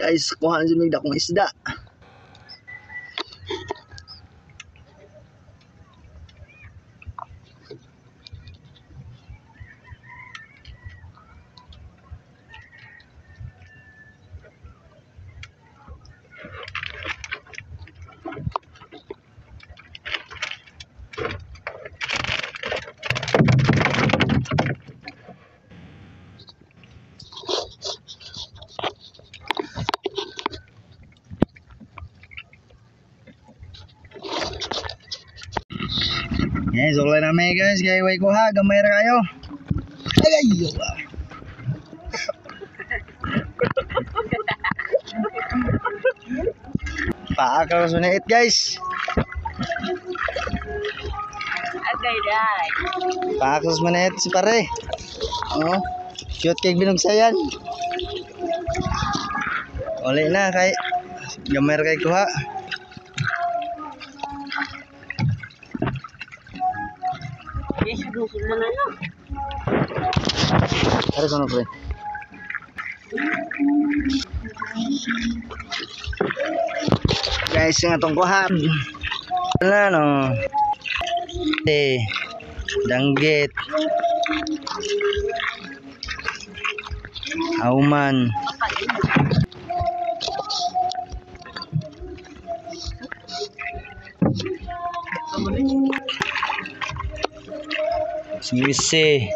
guys, kuha na dyan akong isda. Yes, ulit namin guys, kaya iway ko ha, gamay ra kayo. Ay, paakal sunit guys. Paakal sunit si pare. Oh, cute kay binugsayan. Ulit na kay gamay ra kay kuha. Harus ano pre? Guys, yung atong kuha. Wala no. Danggit. Auman. Singwise,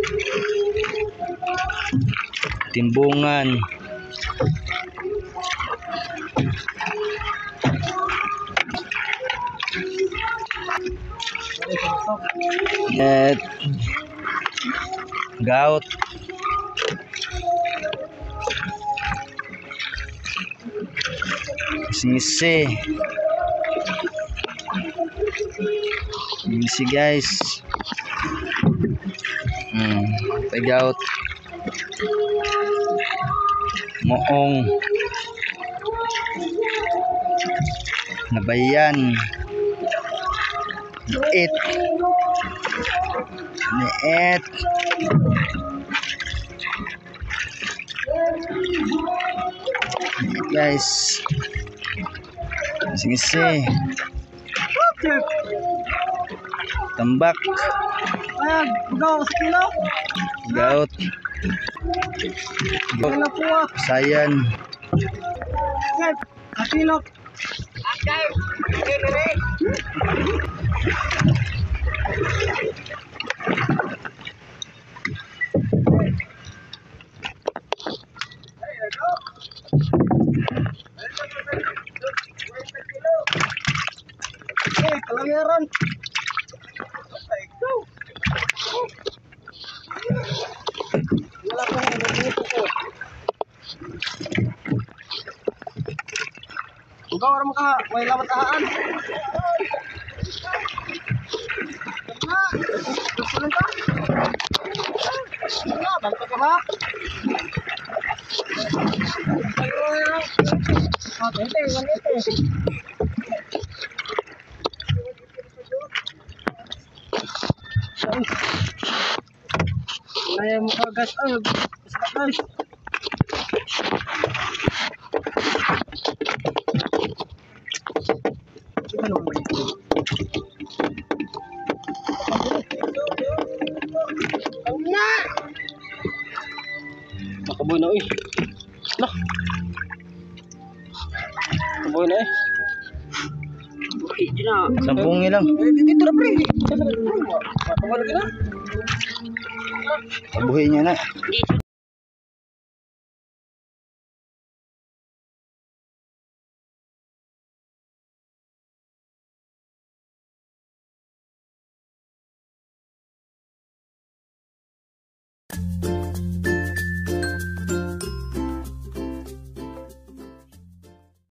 timbungan, gout, singwise, guys. Pegout, moong, nabayan, neet, guys, singisi, tambak, gout, sayan, Kelahiran. Ikaw orang ka, may lamat tahaan. Gusto ka? Balik ka ba? Kaya mo kagas guys. Nakaboy na Lah. Nakaboy na Sampung lang. Dito na pre. Buhay niya na.